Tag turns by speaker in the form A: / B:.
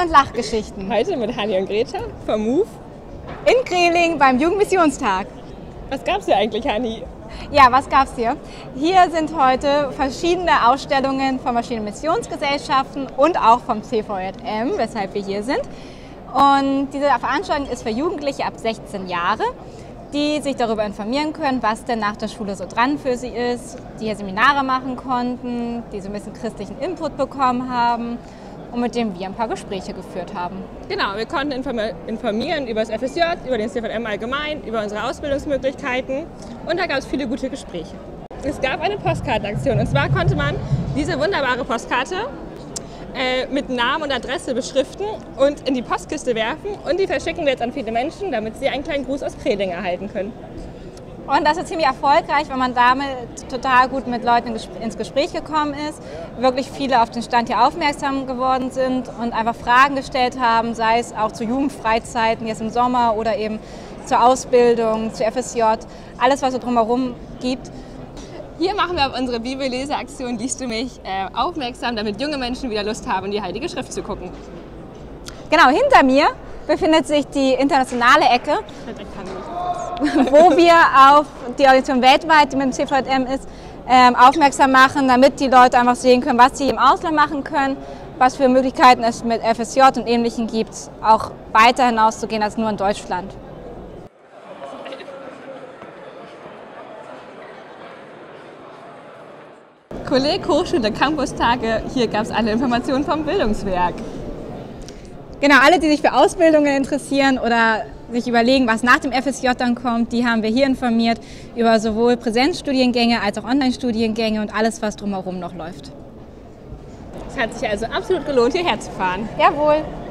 A: und Lachgeschichten.
B: Heute mit Hanni und Greta vom MOVE
A: in Kreling beim Jugendmissionstag.
B: Was gab's hier eigentlich, Hanni?
A: Ja, was gab's hier? Hier sind heute verschiedene Ausstellungen von verschiedenen Missionsgesellschaften und auch vom CVJM, weshalb wir hier sind. Und diese Veranstaltung ist für Jugendliche ab 16 Jahre, die sich darüber informieren können, was denn nach der Schule so dran für sie ist, die hier Seminare machen konnten, die so ein bisschen christlichen Input bekommen haben und mit dem wir ein paar Gespräche geführt haben.
B: Genau, wir konnten informieren über das FSJ, über den CVJM allgemein, über unsere Ausbildungsmöglichkeiten und da gab es viele gute Gespräche. Es gab eine Postkartenaktion und zwar konnte man diese wunderbare Postkarte mit Namen und Adresse beschriften und in die Postkiste werfen und die verschicken wir jetzt an viele Menschen, damit sie einen kleinen Gruß aus Kreling erhalten können.
A: Und das ist ziemlich erfolgreich, weil man damit total gut mit Leuten ins Gespräch gekommen ist, wirklich viele auf den Stand hier aufmerksam geworden sind und einfach Fragen gestellt haben, sei es auch zu Jugendfreizeiten jetzt im Sommer oder eben zur Ausbildung, zu FSJ, alles was es drumherum gibt.
B: Hier machen wir auf unsere Bibelleseaktion Liest du mich aufmerksam, damit junge Menschen wieder Lust haben, in die Heilige Schrift zu gucken.
A: Genau, hinter mir befindet sich die internationale Ecke, wo wir auf die Organisation weltweit, die mit dem CVJM ist, aufmerksam machen, damit die Leute einfach sehen können, was sie im Ausland machen können, was für Möglichkeiten es mit FSJ und Ähnlichem gibt, auch weiter hinauszugehen als nur in Deutschland.
B: Kolleg Hochschule Campustage, hier gab es alle Informationen vom Bildungswerk.
A: Genau, alle, die sich für Ausbildungen interessieren oder sich überlegen, was nach dem FSJ dann kommt, die haben wir hier informiert über sowohl Präsenzstudiengänge als auch Online-Studiengänge und alles, was drumherum noch läuft.
B: Es hat sich also absolut gelohnt, hierher zu fahren.
A: Jawohl.